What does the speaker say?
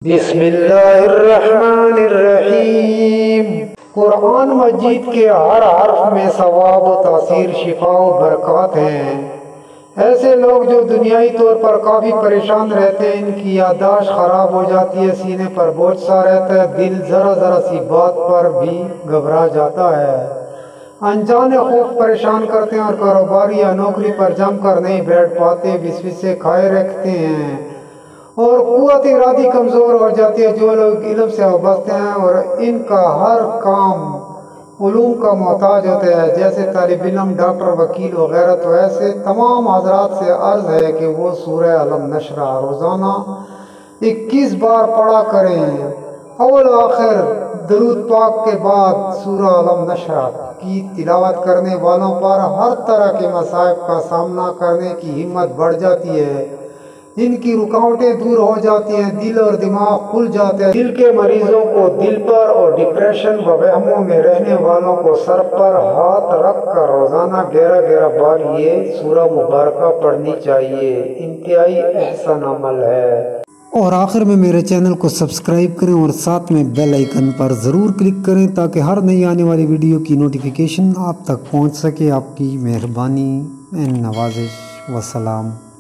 بسم اللہ الرحمن الرحیم۔ قرآن مجید کے ہر حرف میں ثواب و تاثیر، شفا و برکات ہیں۔ ایسے لوگ جو دنیائی طور پر کافی پریشان رہتے ہیں، ان کی یادداشت خراب ہو جاتی ہے، سینے پر بوجھ سا رہتا ہے، دل ذرا ذرا سی بات پر بھی گھبرا جاتا ہے، انجانے خوف پریشان کرتے ہیں، اور کاروباری یا نوکری پر جم کر نہیں بیٹھ پاتے، وسوسے کھائے رکھتے ہیں، اور قوت ارادی کمزور ہو جاتی ہے۔ جو لوگ علم سے وابستہ ہیں اور ان کا ہر کام علوم کا محتاج ہوتے ہیں، جیسے طالب علم، ڈاکٹر، وکیل وغیرہ، تو ایسے تمام حضرات سے عرض ہے کہ وہ سورہ علم نشرہ روزانہ 21 بار پڑھا کریں۔ اول آخر درود پاک کے بعد سورہ علم نشرہ کی تلاوت کرنے والوں پر ہر طرح کے مصائب کا سامنا کرنے کی ہمت بڑھ جاتی ہے، ان کی رکاوٹیں دور ہو جاتی ہیں، دل اور دماغ کھل جاتے ہیں۔ دل کے مریضوں کو دل پر، اور ڈپریشن و وہموں میں رہنے والوں کو سر پر ہاتھ رکھ کر روزانہ 11 بار یہ سورہ مبارکہ پڑھنی چاہیے۔ انتہائی احسن عمل ہے۔ اور آخر میں میرے چینل کو سبسکرائب کریں اور ساتھ میں بیل آئیکن پر ضرور کلک کریں تاکہ ہر نئی آنے والی ویڈیو کی نوٹیفیکیشن آپ تک پہنچ سکے۔ آپ کی مہربانی، نوازش، وسلام۔